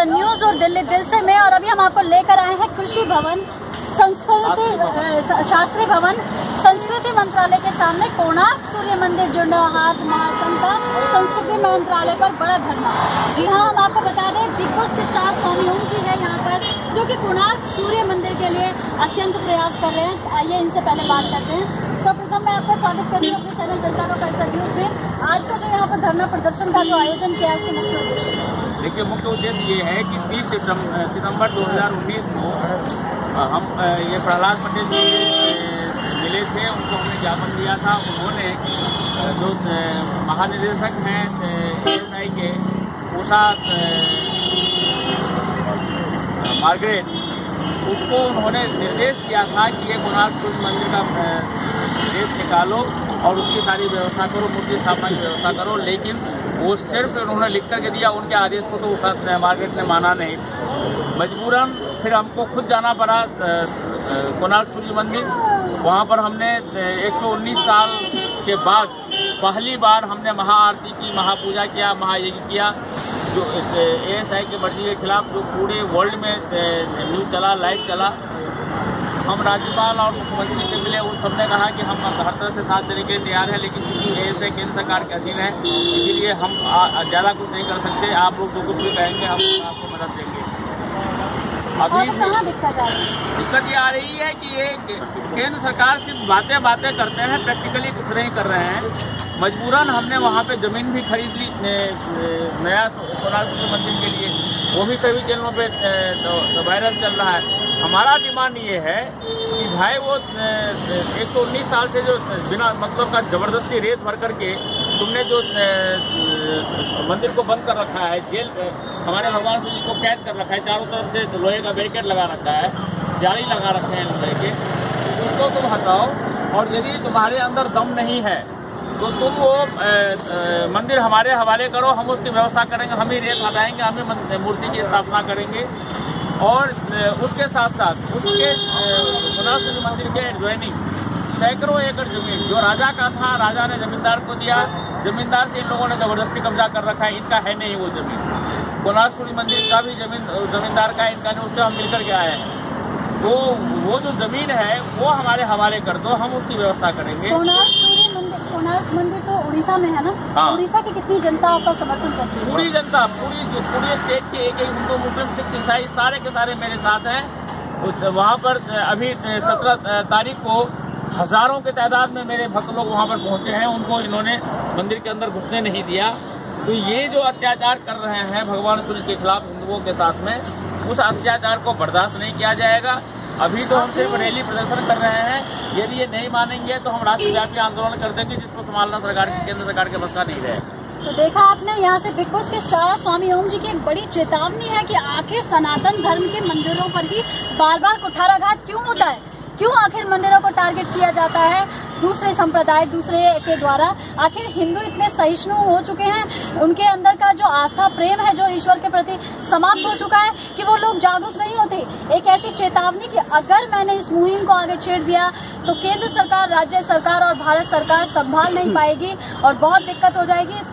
The news और दिल्ली दिल से में। और अभी हम आपको लेकर आए हैं कृषि भवन शास्त्री भवन संस्कृति मंत्रालय के सामने कोणार्क सूर्य मंदिर जुंडाहाट महासंघ का संस्कृति मंत्रालय पर बड़ा धरना। जी हाँ, हम आपको बता दें बिग बॉस के स्टार स्वामी ओम जी है यहाँ पर, जो कि कोणार्क सूर्य मंदिर के लिए अत्यंत प्रयास कर रहे हैं। आइए इनसे पहले बात करते हैं। सर्वप्रथम मैं आपका स्वागत करती हूँ अपने चैनल जनता का पैसा न्यूज में। आज का जो यहाँ पर धरना प्रदर्शन का जो आयोजन किया है उसके मुख्य उद्देश्य, देखिए मुख्य उद्देश्य ये है कि 30 सितंबर 2019 को हम ये प्रहलाद पटेल जी मिले थे, उनको हमने ज्ञापन दिया था। उन्होंने जो महानिदेशक हैं ASI के उषा मार्गरेट, उसको उन्होंने निर्देश दिया था कि ये कोणार्क सूर्य मंदिर का रेत निकालो और उसकी सारी व्यवस्था करो, मूर्ति स्थापना की व्यवस्था करो। लेकिन वो सिर्फ उन्होंने लिख करके दिया, उनके आदेश को तो उषा मार्गरेट ने माना नहीं। मजबूरन फिर हमको खुद जाना पड़ा कोणार्क सूर्य मंदिर। वहाँ पर हमने 119 साल के बाद पहली बार हमने महाआरती की, महापूजा किया, महायज्ञ किया। जो ASI के मर्जी के खिलाफ जो पूरे वर्ल्ड में न्यूज चला, लाइव चला। हम राज्यपाल और मुख्यमंत्री से मिले, उन सबने कहा कि हम हर तरह से साथ देने के लिए तैयार हैं, लेकिन चूंकि ASI केंद्र सरकार के अधीन है, इसीलिए हम ज़्यादा कुछ नहीं कर सकते। आप लोग जो कुछ भी कहेंगे हम आपको मदद देंगे। अभी दिक्कत ये आ रही है कि ये केंद्र सरकार सिर्फ बातें करते हैं, प्रैक्टिकली कुछ नहीं कर रहे हैं। मजबूरन हमने वहाँ पे जमीन भी खरीद ली नया कोणार्क सूर्य मंदिर के लिए, वो भी सभी चैनलों पे वायरल चल रहा है। हमारा डिमांड ये है कि भाई वो 119 साल से जो बिना मतलब का जबरदस्ती रेत भर करके तुमने जो मंदिर को बंद कर रखा है, जेल हमारे भगवान जी को कैद कर रखा है, चारों तरफ से लोहे का बैरिकेड लगा रखा है, जाली लगा रखे हैं लोहे के, उसको तुम हटाओ। और यदि तुम्हारे अंदर दम नहीं है तो तुम वो मंदिर हमारे हवाले करो, हम उसकी व्यवस्था करेंगे, हम ही रेत हटाएंगे, हम ही मूर्ति की स्थापना करेंगे। और उसके साथ साथ उसके कोणार्क सूर्य मंदिर के एडजॉइनिंग सैकड़ों एकड़ जमीन जो राजा का था, राजा ने जमींदार को दिया, जमींदार से इन लोगों ने जबरदस्ती कब्जा कर रखा है, इनका है नहीं वो जमीन। कोणार्क सूर्य मंदिर का भी जमींदार का, इनका नहीं, उससे हम मिलकर के आए हैं। तो वो जो जमीन है वो हमारे हवाले कर दो, हम उसकी व्यवस्था करेंगे। कोणार्क मंदिर तो उड़ीसा में है ना? हाँ। उड़ीसा की कितनी जनता आपका समर्थन करती है? पूरी जनता, पूरी स्टेट के एक हिंदू, मुस्लिम, सिख, ईसाई सारे के सारे मेरे साथ हैं। वहाँ पर अभी 17 तारीख को हजारों के तादाद में मेरे भक्त लोग वहाँ पर पहुँचे हैं, उनको इन्होंने मंदिर के अंदर घुसने नहीं दिया। तो ये जो अत्याचार कर रहे हैं भगवान सूर्य के खिलाफ हिंदुओं के साथ में, उस अत्याचार को बर्दाश्त नहीं किया जाएगा। अभी तो हम सिर्फ रैली प्रदर्शन कर रहे हैं, यदि ये नहीं मानेंगे तो हम राष्ट्रव्यापी आंदोलन कर देंगे, जिसको संभालना केंद्र सरकार के बस का नहीं रहेगा। तो देखा आपने, यहाँ से बिग बॉस के स्टार स्वामी ओम जी की एक बड़ी चेतावनी है कि आखिर सनातन धर्म के मंदिरों पर ही बार बार कुठाराघात क्यों होता है, क्यों आखिर मंदिरों को टारगेट किया जाता है दूसरे संप्रदाय, दूसरे के द्वारा। आखिर हिंदू इतने सहिष्णु हो चुके हैं, उनके अंदर का जो आस्था प्रेम है जो ईश्वर के प्रति समाप्त हो चुका है कि वो लोग जागरूक नहीं होते। एक ऐसी चेतावनी कि अगर मैंने इस मुहिम को आगे छेड़ दिया तो केंद्र सरकार, राज्य सरकार और भारत सरकार संभाल नहीं पाएगी और बहुत दिक्कत हो जाएगी।